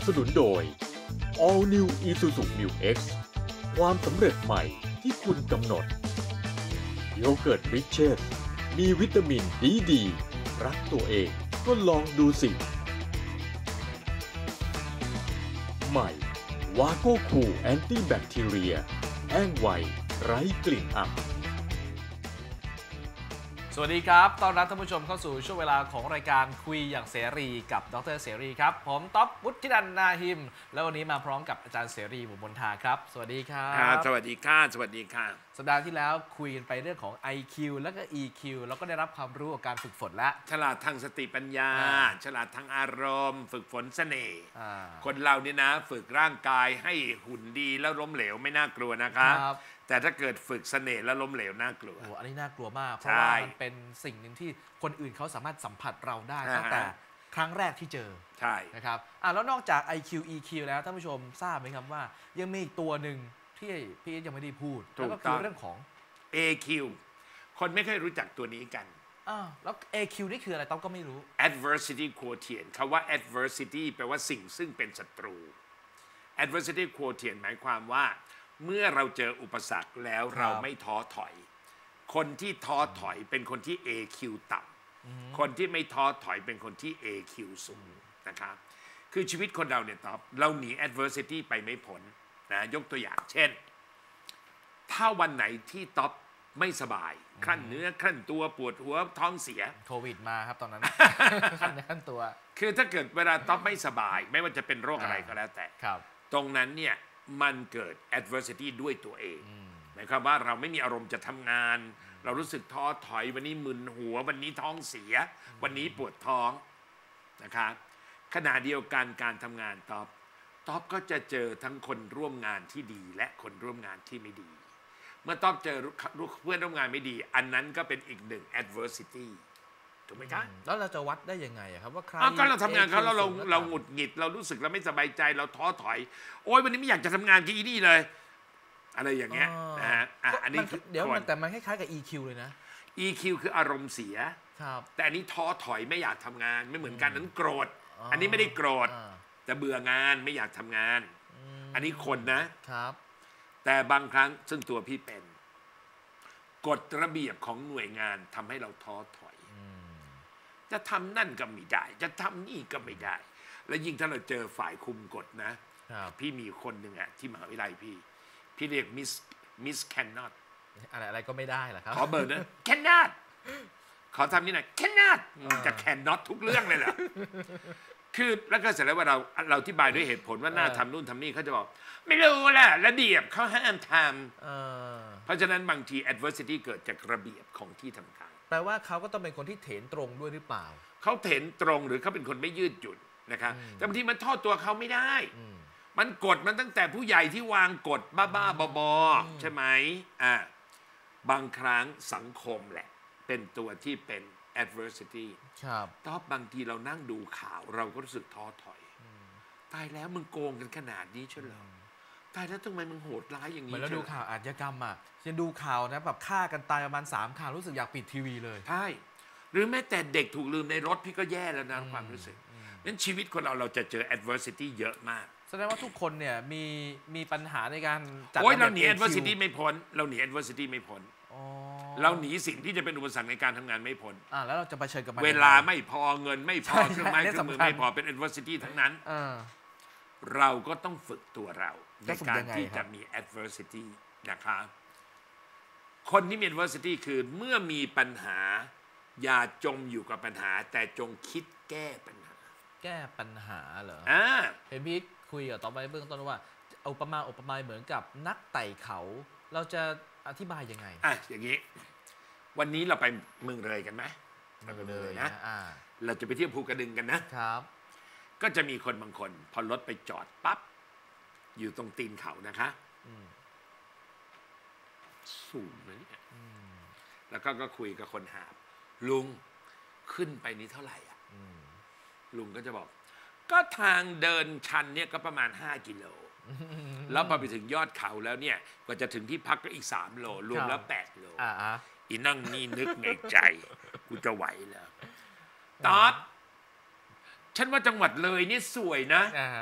สนุนโดย All New Isuzu Mu X ความสำเร็จใหม่ที่คุณกำหนดโยเกิร์ตริชเชสมีวิตามินดีรักตัวเองก็ลองดูสิใหม่วาโก้คูลแอนตี้แบคทีเรียแห้งไวไร้กลิ่นอับสวัสดีครับต้อนรับท่านผู้ชมเข้าสู่ช่วงเวลาของรายการคุยอย่างเสรีกับดร.เสรีครับผมต๊อบวุฒินันท์นาหิมแล้ววันนี้มาพร้อมกับอาจารย์เสรีบุญมนทาครับสวัสดีครับสวัสดีค่ะสวัสดีค่ะสัปดาห์ที่แล้วคุยกันไปเรื่องของ IQ แล้วก็ EQ แล้วก็ได้รับความรู้กับการฝึกฝนแล้วฉลาดทางสติปัญญาฉลาดทางอารมณ์ฝึกฝนเสน่ห์คนเราเนี่ยนะฝึกร่างกายให้หุ่นดีแล้วล้มเหลวไม่น่ากลัวนะคะแต่ถ้าเกิดฝึกเสน่ห์แล้วล้มเหลวน่ากลัวโอ้อันนี้น่ากลัวมากเพราะว่ามันเป็นสิ่งหนึ่งที่คนอื่นเขาสามารถสัมผัสเราได้ตั้งแต่ครั้งแรกที่เจอใช่นะครับแล้วนอกจาก IQ EQ แล้วท่านผู้ชมทราบไหมครับว่ายังมีอีกตัวหนึ่งที่พี่ยังไม่ได้พูดแล้วก็คือเรื่องของ AQ คนไม่เคยรู้จักตัวนี้กันแล้ว AQ นี่คืออะไรต้องก็ไม่รู้ Adversity Quotient คำว่า Adversity แปลว่าสิ่งซึ่งเป็นศัตรู Adversity Quotient หมายความว่าเมื่อเราเจออุปสรรคแล้วเราไม่ท้อถอยคนที่ท้อถอยเป็นคนที่ AQ ต่ำคนที่ไม่ท้อถอยเป็นคนที่ AQ สูงนะครับคือชีวิตคนเราเนี่ยตอบเราหนี adversity ไปไม่พ้นนะยกตัวอย่างเช่นถ้าวันไหนที่ท็อปไม่สบายคลั่นเนื้อคลั่นตัวปวดหัวท้องเสียโควิดมาครับตอนนั้น คลั่นตัวคือถ้าเกิดเวลาท็อปไม่สบายไม่ว่าจะเป็นโรคอะไรก็แล้วแต่ตรงนั้นเนี่ยมันเกิด adversity ด้วยตัวเองหมายความว่าเราไม่มีอารมณ์จะทำงานเรารู้สึกท้อถอยวันนี้มึนหัววันนี้ท้องเสียวันนี้ปวดท้องนะครับขณะเดียวกันการทำงานท็อปก็จะเจอทั้งคนร่วมงานที่ดีและคนร่วมงานที่ไม่ดีเมื่อท็อปเจอเพื่อนร่วมงานไม่ดีอันนั้นก็เป็นอีกหนึ่ง adversity ถูกไหมครับแล้วเราจะวัดได้ยังไงครับว่าใครก็เราทำงานเขาเราหงุดหงิดเรารู้สึกเราไม่สบายใจเราท้อถอยโอ๊ยวันนี้ไม่อยากจะทำงานกับอีนี่เลยอะไรอย่างเงี้ยนะฮะอันนี้เดี๋ยวแต่มันคล้ายๆกับ EQ เลยนะ EQ คืออารมณ์เสียแต่อันนี้ท้อถอยไม่อยากทำงานไม่เหมือนกันนั้นโกรธอันนี้ไม่ได้โกรธแต่เบื่องานไม่อยากทำงานอันนี้คนนะครับแต่บางครั้งซึ่งตัวพี่เป็นกฎระเบียบของหน่วยงานทำให้เราท้อถอยจะทำนั่นก็ไม่ได้จะทำนี่ก็ไม่ได้และยิ่งถ้าเราเจอฝ่ายคุมกฎนะพี่มีคนหนึ่งอะที่มหาวิทยาลัยพี่เรียกมิสแคนนอตอะไรก็ไม่ได้เหรอครับขอเบอร์นะแคนนอตขอทำนี่หน่อยแคนนอตจะแคนนอตทุกเรื่องเลยเหรอคือแล้วก็เสร็จแล้วว่าเราอธิบายด้วยเหตุผลว่าหน้าทำนู่นทำนี่เขาจะบอกไม่รู้แหละระเบียบเขาห้ามทำเพราะฉะนั้นบางที adversity เกิดจากระเบียบของที่ทำการแปลว่าเขาก็ต้องเป็นคนที่เถนตรงด้วยหรือเปล่าเขาเถนตรงหรือเขาเป็นคนไม่ยืดหยุ่นนะครับแต่บางทีมันทอดตัวเขาไม่ได้มันกฎมันตั้งแต่ผู้ใหญ่ที่วางกฎบ้าๆบอๆใช่ไหมบางครั้งสังคมแหละเป็นตัวที่เป็น adversity ตอบบางทีเรานั่งดูข่าวเราก็รู้สึกท้อถอยตายแล้วมึงโกงกันขนาดนี้ใช่เหรอตายแล้วทำไมมึงโหดร้ายอย่างนี้เหมือนเราดูข่าวอาชญากรรมยังดูข่าวนะแบบฆ่ากันตายประมาณ3 ข่าวรู้สึกอยากปิดทีวีเลยใช่หรือแม้แต่เด็กถูกลืมในรถพี่ก็แย่แล้วนะความรู้สึกนั้นชีวิตคนเราจะเจอ adversity เยอะมากแสดงว่าทุกคนเนี่ยมีปัญหาในการจัดเราหนี adversity ไม่พ้นเราหนี adversity ไม่พ้นเราหนีสิ่งที่จะเป็นอุปสรรคในการทำงานไม่พ้นแล้วเราจะเผชิญกับมันเวลาไม่พอเงินไม่พอเครื่องไม้เครื่องมือไม่พอเป็น adversity ทั้งนั้นเราก็ต้องฝึกตัวเราในการที่จะมี adversity นะครับคนที่มี adversity คือเมื่อมีปัญหาอย่าจมอยู่กับปัญหาแต่จงคิดแก้ปัญหาเหรอเห็นพี่คุยกับต่อไปเบื้องต้นว่าอุปมาเหมือนกับนักไต่เขาเราจะอธิบายยังไงอย่างนี้วันนี้เราไปเมืองเลยกันไหมเลยนะเราจะไปเที่ยวภูกระดึงกันนะครับก็จะมีคนบางคนพอรถไปจอดปั๊บอยู่ตรงตีนเขานะคะสูงนะเนี่ยแล้วก็คุยกับคนหาบลุงขึ้นไปนี้เท่าไหร่ลุงก็จะบอกก็ทางเดินชันเนี่ยก็ประมาณ5 กิโลแล้วพอไปถึงยอดเขาแล้วเนี่ยก็จะถึงที่พักก็อีก3 โลรวมแล้ว8 โลอีนั่งนี่นึกในใจกูจะไหวแล้ว ต๊อบฉันว่าจังหวัดเลยนี่สวยนะ ต๊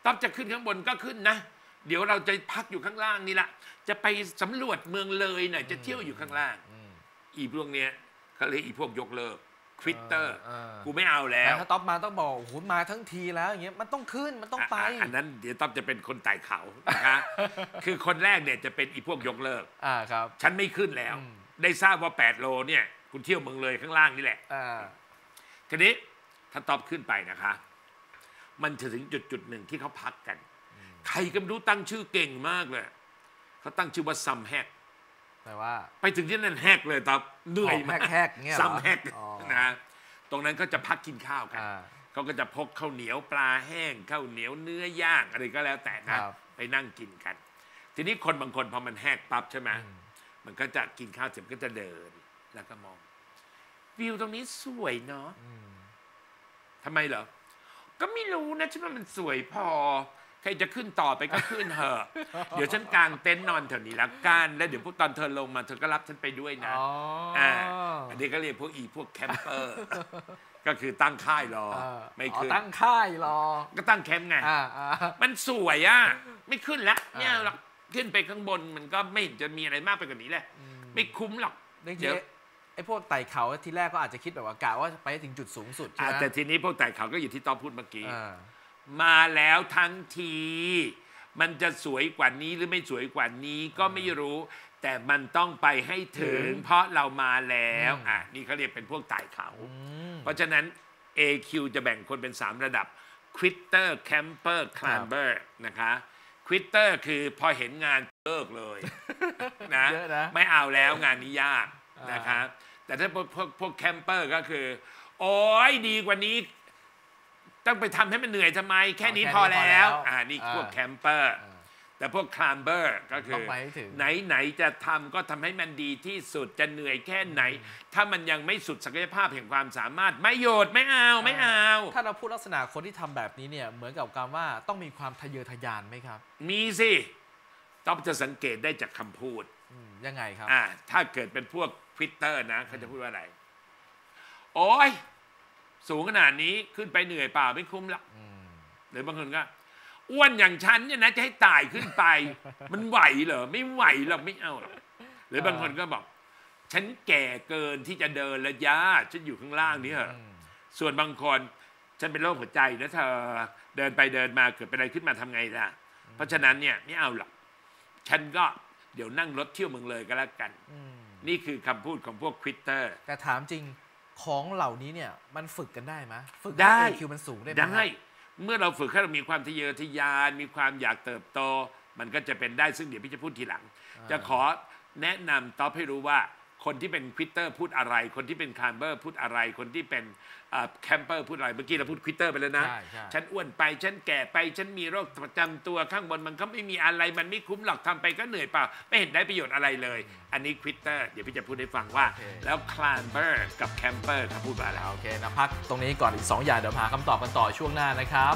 ต๊อบจะขึ้นข้างบนก็ขึ้นนะเดี๋ยวเราจะพักอยู่ข้างล่างนี่แหละจะไปสำรวจเมืองเลยหน่อยจะเที่ยวอยู่ข้างล่างอีพวกเนี้ยเขาเรียกอีพวกยกเลิกควิตเตอร์กูไม่เอาแล้วถ้าต๊อบมาต้องบอกโอ้โหมาทั้งทีแล้วอย่างเงี้ยมันต้องขึ้นมันต้องไปอันนั้นเดี๋ยวต๊อบจะเป็นคนไต่เขานะคะคือคนแรกเนี่ยจะเป็นอีพวกยกเลิกครับฉันไม่ขึ้นแล้วได้ทราบว่า8 โลเนี่ยคุณเที่ยวเมืองเลยข้างล่างนี่แหละทีนี้ถ้าต๊อบขึ้นไปนะคะมันจะถึงจุดหนึ่งที่เขาพักกันใครก็ไม่รู้ตั้งชื่อเก่งมากเลยเขาตั้งชื่อว่าซัมแฮกแปลว่าไปถึงที่นั่นแฮกเลยต๊อบเหนื่อยมากซัมแฮกนะตรงนั้นก็จะพักกินข้าวกันเขาก็จะพกข้าวเหนียวปลาแห้งข้าวเหนียวเนื้อย่างอะไรก็แล้วแต่นะไปนั่งกินกันทีนี้คนบางคนพอมันแฮกปั๊บใช่ไหมมันก็จะกินข้าวเสร็จก็จะเดินแล้วก็มองวิวตรงนี้สวยเนาะทำไมเหรอก็ไม่รู้นะฉันว่ามันสวยพอใครจะขึ้นต่อไปก็ขึ้นเถอะเดี๋ยวฉันกางเต็นท์นอนแถวนี้ละกันแล้วเดี๋ยวพวกตอนเธอลงมาเธอก็รับฉันไปด้วยนะอันนี้ก็เรียกพวกแคมเปอร์ก็คือตั้งค่ายรอไม่ขึ้นตั้งค่ายรอก็ตั้งแคมป์ไงมันสวยอ่ะไม่ขึ้นแล้วเนี่ยหรอกขึ้นไปข้างบนมันก็ไม่จะมีอะไรมากไปกว่านี้แหละไม่คุ้มหรอกเดี๋ยวไอ้พวกไต่เขาทีแรกก็อาจจะคิดแบบว่ากะว่าไปถึงจุดสูงสุดใช่ไหมแต่ทีนี้พวกไต่เขาก็อยู่ที่ต๊อบพูดเมื่อกี้มาแล้วทั้งทีมันจะสวยกว่านี้หรือไม่สวยกว่านี้ก็ไม่รู้แต่มันต้องไปให้ถึงเพราะเรามาแล้วนี่เขาเรียกเป็นพวกไต่เขาเพราะฉะนั้น AQ จะแบ่งคนเป็น3ระดับ Quitter Camper Climber นะคะQuitter คือพอเห็นงานเลิกเลยนะไม่เอาแล้วงานนี้ยากนะคะแต่ถ้าพวกแคมเปอร์ก็คือโอ้ยดีกว่านี้ต้องไปทำให้มันเหนื่อยทำไมแค่นี้พอแล้วนี่พวกแคมเปอร์แต่พวกคลามเบอร์ก็คือไหนจะทำก็ทำให้มันดีที่สุดจะเหนื่อยแค่ไหนถ้ามันยังไม่สุดศักยภาพแห่งความสามารถไม่หยุดไม่เอาถ้าเราพูดลักษณะคนที่ทำแบบนี้เนี่ยเหมือนกับการว่าต้องมีความทะเยอทะยานไหมครับมีสิต้องจะสังเกตได้จากคำพูดยังไงครับถ้าเกิดเป็นพวกทวิตเตอร์นะเขาจะพูดว่าอะไรโอ้ยสูงขนาดนี้ขึ้นไปเหนื่อยเปล่าไม่คุ้มละหรือบางคนก็อ้วนอย่างฉันเนี่ยนะจะให้ตายขึ้นไปมันไหวเหรอไม่ไหวหรอกไม่เอาหรอกหรือบางคนก็บอกฉันแก่เกินที่จะเดินแล้วย่าฉันอยู่ข้างล่างนี่เหรอส่วนบางคนฉันเป็นโรคหัวใจนะเธอเดินไปเดินมาเกิดเป็นอะไรขึ้นมาทำไงล่ะเพราะฉะนั้นเนี่ยไม่เอาหรอกฉันก็เดี๋ยวนั่งรถเที่ยวเมืองเลยก็แล้วกันนี่คือคำพูดของพวกควิตเตอร์แต่ถามจริงของเหล่านี้เนี่ยมันฝึกกันได้ไหมฝึกได้ IQ มันสูงได้ไหมได้เมื่อเราฝึกให้เรามีความทะเยอทะยานมีความอยากเติบโตมันก็จะเป็นได้ซึ่งเดี๋ยวพี่จะพูดทีหลังจะขอแนะนำต๊อบให้รู้ว่าคนที่เป็นควิตเตอร์พูดอะไรคนที่เป็นคลามเบอร์พูดอะไรคนที่เป็นแคมเปอร์พูดอะไรเมื่อกี้เราพูดควิตเตอร์ไปแล้วนะฉันอ้วนไปฉันแก่ไปฉันมีโรคประจำตัวข้างบนมันก็ไม่มีอะไรมันไม่คุ้มหรอกทำไปก็เหนื่อยเปล่าไม่เห็นได้ประโยชน์อะไรเลยอันนี้ควิตเตอร์เดี๋ยวพี่จะพูดให้ฟังว่าแล้วคลามเบอร์กับแคมเปอร์เขาพูดว่าอะไรโอเคนะพักตรงนี้ก่อนอีก2 อย่างเดี๋ยวหาคำตอบกันต่อช่วงหน้านะครับ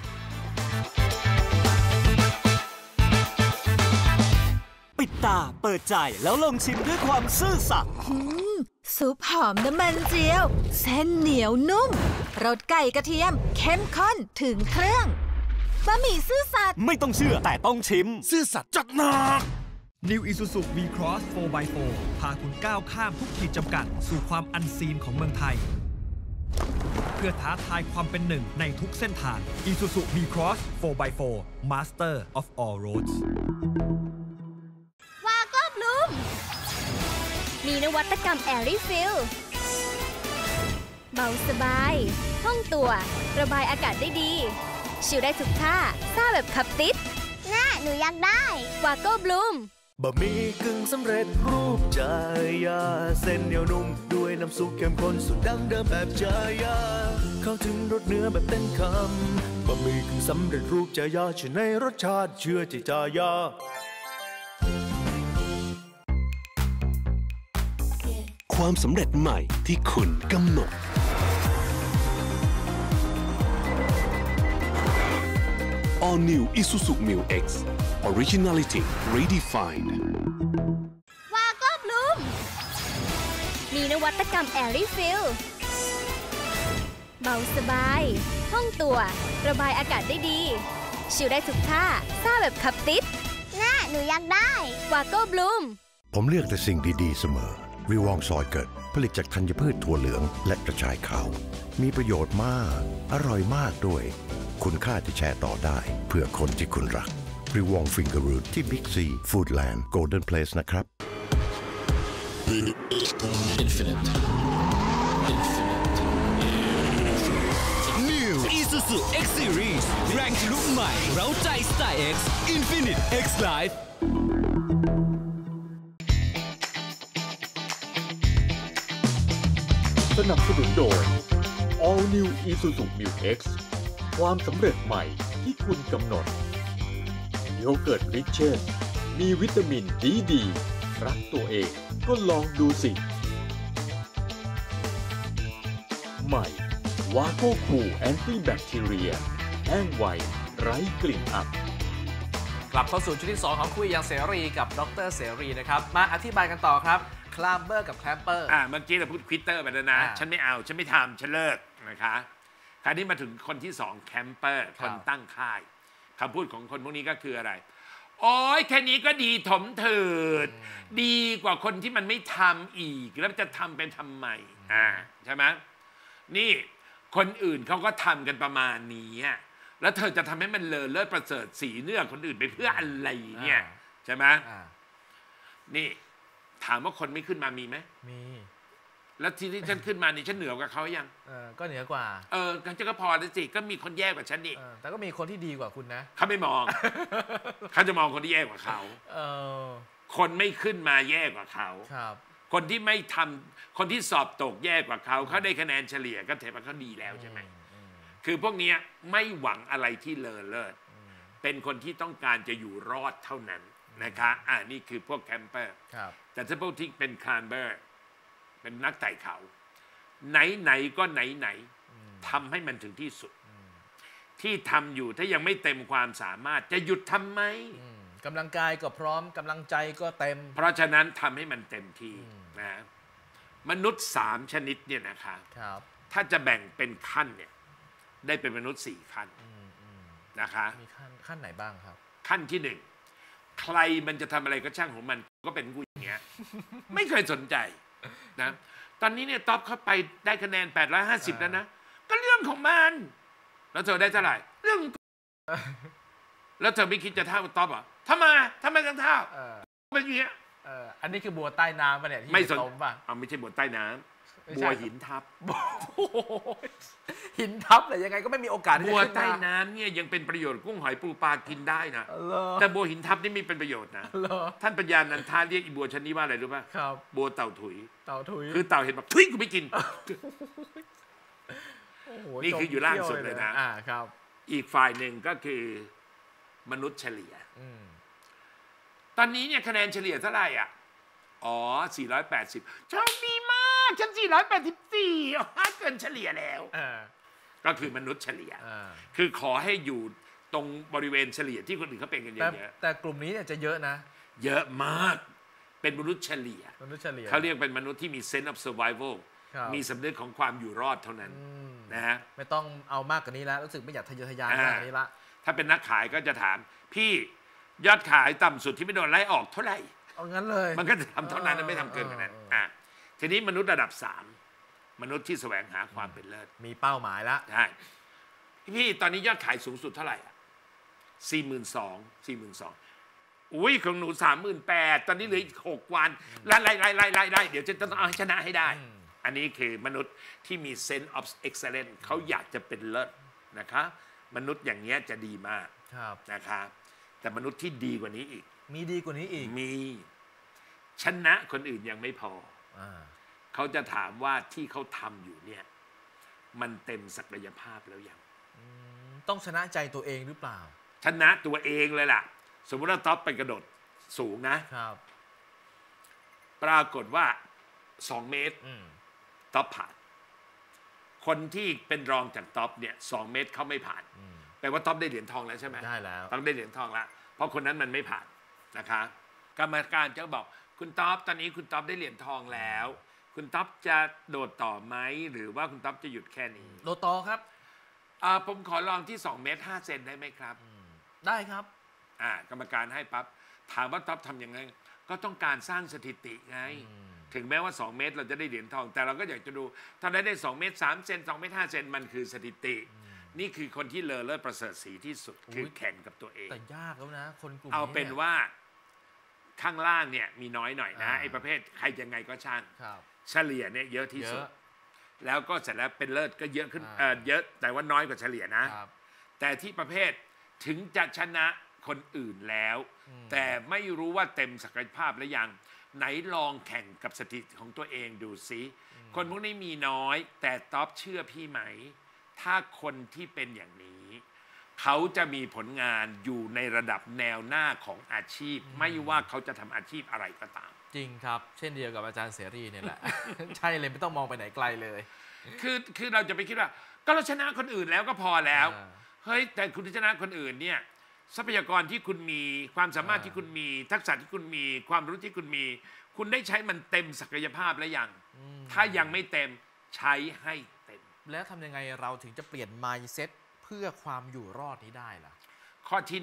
ปิดตาเปิดใจแล้วลองชิมด้วยความซื่อสัตย์ซุปหอมน้ำมันเจียวเส้นเหนียวนุ่มรสไก่กระเทียมเข้มข้นถึงเครื่องบะหมี่ซื่อสัตย์ไม่ต้องเชื่อแต่ต้องชิมซื่อสัตย์จัดหนัก New Isuzu V-Cross 4x4 พาคุณก้าวข้ามทุกขีดจำกัดสู่ความอันซีนของเมืองไทยเพื่อท้าทายความเป็นหนึ่งในทุกเส้นทาง Isuzu V-Cross 4x4 Master of all roads มีนวัตกรรม Air Refill เบาสบายห้องตัวระบายอากาศได้ดีชิลได้ทุกท่าซ่าแบบขับติดน่าหนูอยากได้วาโก้บลูมบะหมี่กึ่งสำเร็จรูปจายาเส้นเหนียวนุ่มด้วยน้ำซุปเข้มข้นสุดดั้งเดิมแบบจายาเข้าถึงรสเนื้อแบบเต็มคำบะหมี่กึ่งสำเร็จรูปจายาเชื่อในรสชาติเชื่อใจจายาความสำเร็จใหม่ที่คุณกำหนด All New Isuzu Mu X Originality Redefined วาโก้บลูมมีนวัตกรรม Air Refill เบาสบายห้องตัวระบายอากาศได้ดีชิลได้ทุกท่าซ่าแบบขับติดแน่หนูอยากได้วาโก้บลูมผมเลือกแต่สิ่งดีๆเสมอวิวองซอยเกิดผลิตจากธัญพืชถั่วเหลืองและกระชายขาวมีประโยชน์มากอร่อยมากด้วยคุณค่าที่แชร์ต่อได้เพื่อคนที่คุณรักวิวองฟิงเกอร์รูทที่บิ๊กซีฟู้ดแลนด์โกลเด้นเพลสนะครับ New Isuzu X Series แรงทะลุใหม่เร้าใจสไตล์ X Infinite X Life สนับสนุนโดย All New Isuzu Mu X ความสำเร็จใหม่ที่คุณกำหนดโยเกิร์ตริชเชสมีวิตามินดีรักตัวเองก็ลองดูสิใหม่วาโก้คูลแอนตี้แบคทีเรียแห้งไวไร้กลิ่นอับกลับเข้าสู่ช่วงที่ 2 ของคุยอย่างเสรีกับดรเสรีนะครับมาอธิบายกันต่อครับคลามเบอร์กับแคลมเปอร์เมื่อกี้เราพูดควิตเตอร์ไปแล้วนะฉันไม่เอาฉันไม่ทำฉันเลิกนะคะคราวนี้มาถึงคนที่2แคมเปอร์คนตั้งค่ายคำพูดของคนพวกนี้ก็คืออะไรโอ้ยแค่นี้ก็ดีถมเถิดดีกว่าคนที่มันไม่ทำอีกแล้วจะทำเป็นทำไมใช่ไหมนี่คนอื่นเขาก็ทำกันประมาณนี้แล้วเธอจะทำให้มันเลอเลิศประเสริฐสีเนื้อคนอื่นไปเพื่ออะไรเนี่ยใช่ไหมนี่ถามว่าคนไม่ขึ้นมามีไหมมีแล้วทีที่ฉันขึ้นมานี่ฉันเหนือกว่าเขายังก็เหนือกว่าฉันก็พอแล้วสิก็มีคนแย่กว่าฉันนี่แต่ก็มีคนที่ดีกว่าคุณนะเขาไม่มอง เขาจะมองคนที่แย่กว่าเขาคนไม่ขึ้นมาแย่กว่าเขาคนที่ไม่ทำคนที่สอบตกแย่กว่าเขาเขาได้คะแนนเฉลี่ยก็ถือว่าเขาดีแล้วใช่ไหมคือพวกนี้ไม่หวังอะไรที่เลอเลิศเป็นคนที่ต้องการจะอยู่รอดเท่านั้นนะคะนี่คือพวกแคมเปอร์แต่ถ้าพวกที่เป็นคลามเบอร์เป็นนักไต่เขาไหนก็ไหนทำให้มันถึงที่สุดที่ทำอยู่ถ้ายังไม่เต็มความสามารถจะหยุดทำไหมกำลังกายก็พร้อมกำลังใจก็เต็มเพราะฉะนั้นทำให้มันเต็มที่นะมนุษย์3ชนิดเนี่ยนะคะถ้าจะแบ่งเป็นขั้นเนี่ยได้เป็นมนุษย์4ขั้นนะคะมีขั้นไหนบ้างครับขั้นที่1ใครมันจะทำอะไรก็ช่างของมันก็เป็นกูอย่างเงี้ยไม่เคยสนใจนะตอนนี้เนี่ยท็อปเข้าไปได้คะแนน850แล้วนะก็เรื่องของมันแล้วเธอได้เท่าไหร่เรื่องแล้วเธอไม่คิดจะเท่าท็อปอ่ะทำไมต้องเท่าเป็นอย่างเงี้ยอันนี้คือบัวใต้น้ำป่ะเนี่ยที่ไม่สนป่ะไม่ใช่บัวใต้น้ำบัวหินทับหินทับเลยยังไงก็ไม่มีโอกาสบัวใต้น้ำเนี่ยยังเป็นประโยชน์กุ้งหอยปูปลากินได้นะแต่บัวหินทับนี่ไม่เป็นประโยชน์นะท่านปัญญานันทาเรียกอีบัวชนิดว่าอะไรรู้ป่ะบัวเต่าถุยคือเต่าเห็นแบบถุยกูไม่กินนี่คืออยู่ล่างสุดเลยนะอีกฝ่ายหนึ่งก็คือมนุษย์เฉลี่ยตอนนี้เนี่ยคะแนนเฉลี่ยเท่าไหร่480โชคดีมากฉัน484เกินเฉลี่ยแล้วก็คือมนุษย์เฉลี่ยคือขอให้อยู่ตรงบริเวณเฉลี่ยที่คนอื่นเขาเป็นกันเยอะๆแต่กลุ่มนี้เนี่ยจะเยอะนะเยอะมากเป็นมนุษย์เฉลี่ยเขาเรียกเป็นมนุษย์ที่มี sense of survival มีสำนึกของความอยู่รอดเท่านั้นนะฮะไม่ต้องเอามากกว่านี้แล้วรู้สึกไม่อยากทะเยอทะยานมากกว่านี้ละถ้าเป็นนักขายก็จะถามพี่ยอดขายต่ำสุดที่ไม่โดนไล่ออกเท่าไหร่เอางั้นเลยมันก็จะทำเท่านั้นไม่ทำเกินกว่านั้นทีนี้มนุษย์ระดับ3มนุษย์ที่แสวงหาความเป็นเลิศมีเป้าหมายแล้วใช่พี่ตอนนี้ยอดขายสูงสุดเท่าไหร่42,000อุ้ยของหนู38,000ตอนนี้เหลืออีก6 วันไล่เดี๋ยวจะต้องเอาชนะให้ได้อันนี้คือมนุษย์ที่มี sense of excellence เขาอยากจะเป็นเลิศนะคะมนุษย์อย่างเงี้ยจะดีมากนะคะแต่มนุษย์ที่ดีกว่านี้อีกมีดีกว่านี้อีกมีชนะคนอื่นยังไม่พอเขาจะถามว่าที่เขาทำอยู่เนี่ยมันเต็มศักยภาพแล้วยังต้องชนะใจตัวเองหรือเปล่าชนะตัวเองเลยล่ะสมมติว่าท็อปไปกระโดดสูงนะครับปรากฏว่า2 เมตรท็อปผ่านคนที่เป็นรองจากท็อปเนี่ย2 เมตรเขาไม่ผ่านแปลว่าท็อปได้เหรียญทองแล้วใช่ไหมได้แล้วต้องได้เหรียญทองแล้วเพราะคนนั้นมันไม่ผ่านนะคะกรรมการจะบอกคุณท็อปตอนนี้คุณท็อปได้เหรียญทองแล้วคุณท็อปจะโดดต่อไหมหรือว่าคุณท็อปจะหยุดแค่นี้โดดต่อครับผมขอลองที่2 เมตร 5 เซนได้ไหมครับได้ครับกรรมการให้ปั๊บถามว่าท็อปทำยังไงก็ต้องการสร้างสถิติไงถึงแม้ว่า2 เมตรเราจะได้เหรียญทองแต่เราก็อยากจะดูถ้าได้2 เมตร 3 เซน2 เมตร 5 เซนมันคือสถิตินี่คือคนที่เลอเลิศประเสริฐศรีที่สุดคือแข่งกับตัวเองแต่ยากแล้วนะคนกลุ่มนี้เอาเป็นว่าข้างล่างเนี่ยมีน้อยหน่อยนะไอ้ประเภทใครยังไงก็ช่างเฉลี่ยเนี่ยเยอะที่สุดแล้วก็เสร็จแล้วเป็นเลิศก็เยอะขึ้นเยอะแต่ว่าน้อยกว่าเฉลี่ยนะแต่ที่ประเภทถึงจะชนะคนอื่นแล้วแต่ไม่รู้ว่าเต็มศักยภาพหรือยังไหนลองแข่งกับสถิติของตัวเองดูสิคนพวกนี้มีน้อยแต่ท็อปเชื่อพี่ไหมถ้าคนที่เป็นอย่างนี้เขาจะมีผลงานอยู่ในระดับแนวหน้าของอาชีพไม่ว่าเขาจะทำอาชีพอะไรก็ตามจริงครับเช่นเดียวกับอาจารย์เสรีเนี่ยแหละ ใช่เลยไม่ต้องมองไปไหนไกลเลยคือเราจะไปคิดว่าก็เราชนะคนอื่นแล้วก็พอแล้วเฮ้ยแต่คุณชนะคนอื่นเนี่ยทรัพยากรที่คุณมีความสามารถที่คุณมีทักษะที่คุณมีความรู้ที่คุณมีคุณได้ใช้มันเต็มศักยภาพแล้วยังถ้ายังไม่เต็มใช้ให้เต็มแล้วทำยังไงเราถึงจะเปลี่ยน mindset เพื่อความอยู่รอดนี้ได้ล่ะข้อที่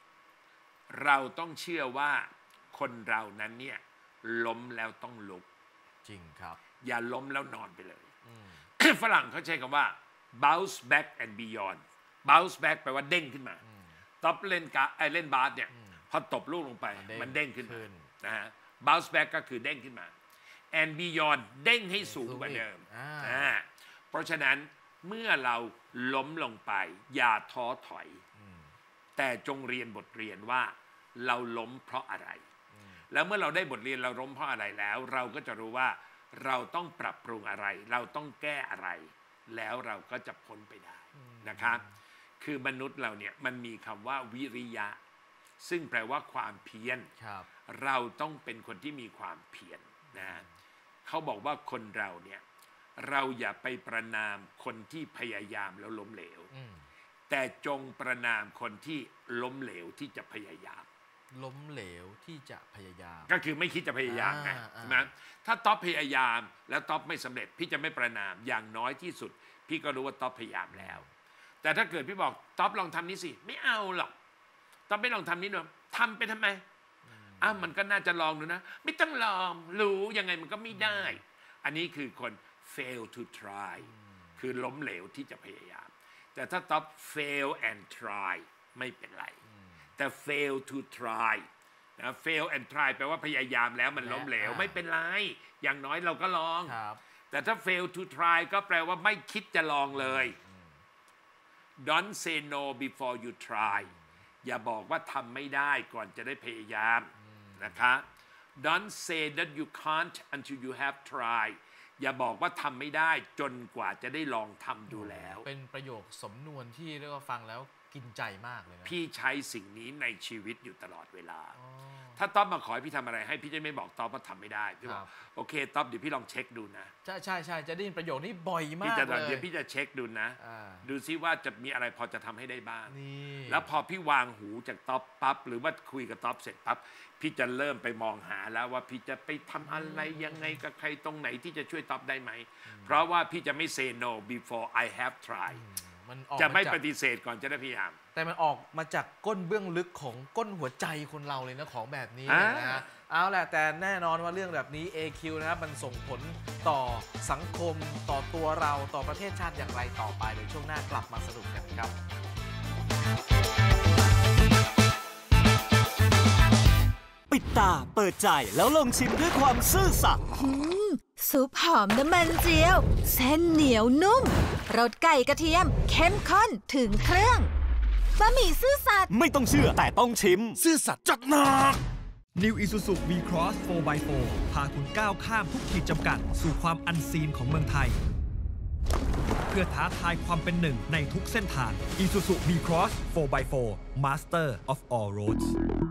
1เราต้องเชื่อว่าคนเรานั้นเนี่ยล้มแล้วต้องลุกจริงครับอย่าล้มแล้วนอนไปเลย ฝรั่งเขาใช้คำว่า bounce back and beyond bounce back แปลว่าเด้งขึ้นมาท็อปเล่นบาสเนี่ยพอตบลูกลงไปมันเด้งขึ้นนะฮะ bounce back ก็คือเด้งขึ้นมา and beyond เด้งให้สูงกว่าเดิมเพราะฉะนั้นเมื่อเราล้มลงไปอย่าท้อถอยแต่จงเรียนบทเรียนว่าเราล้มเพราะอะไรแล้วเมื่อเราได้บทเรียนเราล้มเพราะอะไรแล้วเราก็จะรู้ว่าเราต้องปรับปรุงอะไรเราต้องแก้อะไรแล้วเราก็จะพ้นไปได้นะครับคือมนุษย์เราเนี่ยมันมีคำว่าวิริยะซึ่งแปลว่าความเพียรเราต้องเป็นคนที่มีความเพียรนะเขาบอกว่าคนเราเนี่ยเราอย่าไปประณามคนที่พยายามแล้วล้มเหลวแต่จงประณามคนที่ล้มเหลวที่จะพยายามล้มเหลวที่จะพยายามก็คือไม่คิดจะพยายามไงใช่ไหมถ้าท็อปพยายามแล้วท็อปไม่สำเร็จพี่จะไม่ประณามอย่างน้อยที่สุดพี่ก็รู้ว่าท็อปพยายามแล้วแต่ถ้าเกิดพี่บอกท็อปลองทำนี้สิไม่เอาหรอกท็อปไม่ลองทำนี้หน่อยทำไปทำไมมันก็น่าจะลองดูนะไม่ต้องลองรู้ยังไงมันก็ไม่ได้อันนี้คือคน fail to try คือล้มเหลวที่จะพยายามแต่ถ้าท็อป fail and try ไม่เป็นไรแต่ fail to try นะ fail and try แปลว่าพยายามแล้วมันล้มเหลวไม่เป็นไรอย่างน้อยเราก็ลองแต่ถ้า fail to try ก็แปลว่าไม่คิดจะลองเลย don't say no before you try อย่าบอกว่าทำไม่ได้ก่อนจะได้พยายามนะคะ don't say that you can't until you have tried อย่าบอกว่าทำไม่ได้จนกว่าจะได้ลองทำดูแล้วเป็นประโยคสำนวนที่เรียกว่าฟังแล้วกินใจมากเลยนะพี่ใช้สิ่งนี้ในชีวิตอยู่ตลอดเวลาถ้าต๊อบมาขอให้พี่ทำอะไรให้พี่จะไม่บอกต๊อบว่าทำไม่ได้พี่บอกโอเคต๊อบเดี๋ยวพี่ลองเช็คดูนะใช่จะได้ยินประโยคนี้บ่อยมากเลยเดี๋ยวพี่จะเช็คดูนะดูซิว่าจะมีอะไรพอจะทำให้ได้บ้างแล้วพอพี่วางหูจากต๊อบปั๊บหรือว่าคุยกับต๊อบเสร็จปั๊บพี่จะเริ่มไปมองหาแล้วว่าพี่จะไปทำอะไรยังไงกับใครตรงไหนที่จะช่วยต๊อบได้ไหมเพราะว่าพี่จะไม่ say no before I have tried จะไม่ปฏิเสธก่อนจะได้พยายามแต่มันออกมาจากก้นเบื้องลึกของก้นหัวใจคนเราเลยนะของแบบนี้นะฮะเอาแหละแต่แน่นอนว่าเรื่องแบบนี้ AQ นะครับมันส่งผลต่อสังคมต่อตัวเราต่อประเทศชาติอย่างไรต่อไปในช่วงหน้ากลับมาสรุปกันครับปิดตาเปิดใจแล้วลองชิมด้วยความซื่อสัตย์ซุปหอมน้ำมันเจียวเส้นเหนียวนุ่มรสไก่กระเทียมเข้มข้นถึงเครื่องบะหมี่ซื่อสัตย์ไม่ต้องเชื่อแต่ต้องชิมซื่อสัตย์จัดหนัก New Isuzu V-Cross 4x4 พาคุณก้าวข้ามทุกขีดจำกัดสู่ความอันซีนของเมืองไทยเพื่อท้าทายความเป็นหนึ่งในทุกเส้นทาง Isuzu V-Cross 4x4 Master of all roads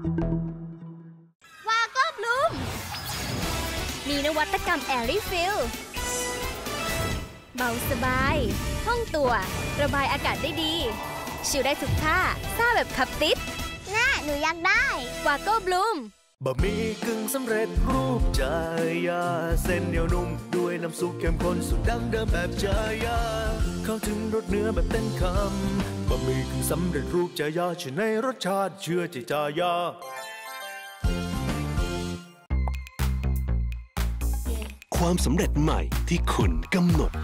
วาก็บลูมมีนวัตกรรม Airy Fill เบาสบายห้องตัวระบายอากาศได้ดีชิลได้ทุกท่าซ่าแบบขับติดน่าหนูอยากได้วาก็บลูมบะหมี่กึ่งสำเร็จรูปจายาเส้นเหนียวนุ่มด้วยน้ำซุปเข้มข้นสูตรดั้งเดิมแบบจายาเข้าถึงรสเนื้อแบบเต็มคำบะหมี่กึ่งสำเร็จรูปจายาชื่อในรสชาติเชื่อใจจายาความสำเร็จใหม่ที่คุณกำหนด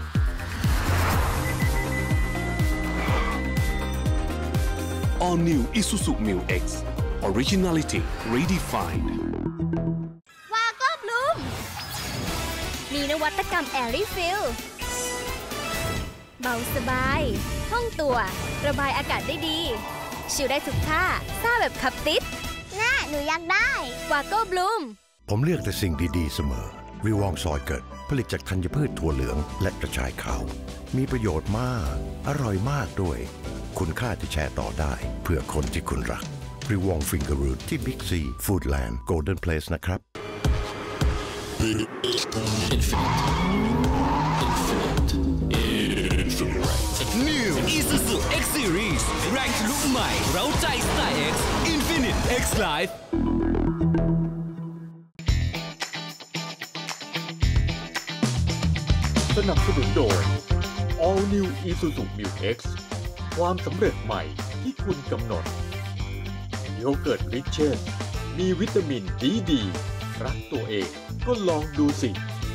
All New Isuzu Mu X Originality Redefined วาโก้บลูมมีนวัตกรรม Airy Fill เบาสบายห้องตัวระบายอากาศได้ดีชิลได้ทุกท่าซ่าแบบขับติดน่าหนูอยากได้วาโก้บลูมผมเลือกแต่สิ่งดีๆเสมอวิวองซอยเกิดผลิตจากธัญพืชถั่วเหลืองและกระชายขาวมีประโยชน์มากอร่อยมากด้วยคุณค่าที่แชร์ต่อได้เพื่อคนที่คุณรักวิวองฟิงเกอร์รูทที่บิ๊กซีฟู้ดแลนด์โกลเด้นเพลสนะครับ New Isuzu X Series แรงทะลุใหม่เร้าใจสไตล์ X Infinite X Life สนับสนุนโดย All New Isuzu Mu X ความสำเร็จใหม่ที่คุณกำหนดโยเกิร์ตริชเชสมีวิตามินดีรักตัวเองก็ลองดูสิ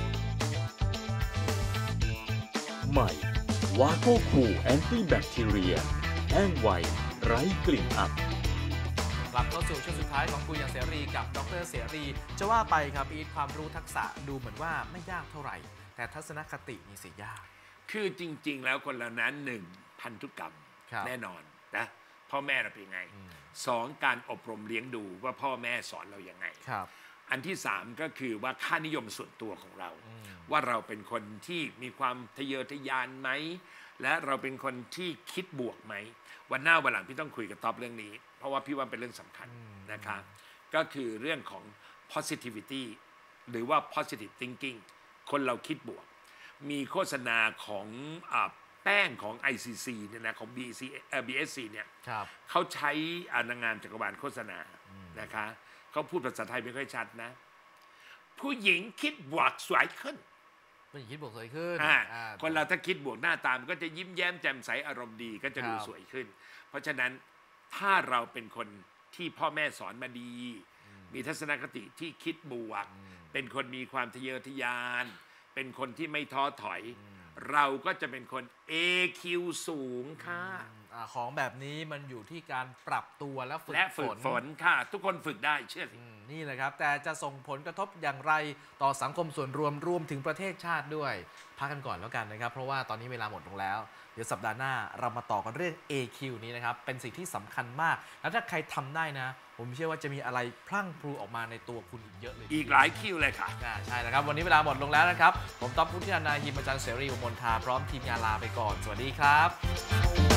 ใหม่วาโก้คูลแอนตี้แบคทีเรียแห้งไวไร้กลิ่นอับกลับเข้าสู่ช่วงสุดท้ายของคุยอย่างเสรีกับดร.เสรีจะว่าไปครับอีทความรู้ทักษะดูเหมือนว่าไม่ยากเท่าไหร่แต่ทัศนคตินี่สิยากคือจริงๆแล้วคนเรานั้น1พันธุกรรมแน่นอนนะพ่อแม่เราเป็นยังไง2การอบรมเลี้ยงดูว่าพ่อแม่สอนเราอย่างไงอันที่3ก็คือว่าค่านิยมส่วนตัวของเราว่าเราเป็นคนที่มีความทะเยอทะยานไหมและเราเป็นคนที่คิดบวกไหมวันหน้าวันหลังพี่ต้องคุยกับท็อปเรื่องนี้เพราะว่าพี่ว่าเป็นเรื่องสำคัญนะคะก็คือเรื่องของ positivity หรือว่า positive thinking คนเราคิดบวกมีโฆษณาของแป้งของ ICC เนี่ยนะของ BSC เนี่ยเขาใช้นางงามจักรวาลโฆษณานะคะเขาพูดภาษาไทยไม่ค่อยชัดนะผู้หญิงคิดบวกสวยขึ้นผู้หญิงคิดบวกสวยขึ้นคนเราถ้าคิดบวกหน้าตามก็จะยิ้มแย้มแจ่มใสอารมณ์ดีก็จะดูสวยขึ้นเพราะฉะนั้นถ้าเราเป็นคนที่พ่อแม่สอนมาดีมีทัศนคติที่คิดบวกเป็นคนมีความทะเยอทะยานเป็นคนที่ไม่ท้อถอยเราก็จะเป็นคน AQ สูงค่ะของแบบนี้มันอยู่ที่การปรับตัวและฝึกฝนค่ะทุกคนฝึกได้เชื่อสินี่แหละครับแต่จะส่งผลกระทบอย่างไรต่อสังคมส่วนรวมรวมถึงประเทศชาติด้วยพักกันก่อนแล้วกันนะครับเพราะว่าตอนนี้เวลาหมดลงแล้วเดี๋ยวสัปดาห์หน้าเรามาต่อกันเรื่อง AQ นี้นะครับเป็นสิ่งที่สำคัญมากแล้วถ้าใครทำได้นะผมเชื่อว่าจะมีอะไรพลั่งพลูออกมาในตัวคุณอีกเยอะเลยอีกหลายคิวเลยค่ะใช่แล้วครับวันนี้เวลาหมดลงแล้วนะครับผมต๊อบพุทธินันท์ นาหิมอาจารย์เสรีอุบลทาพร้อมทีมงานลาไปก่อนสวัสดีครับ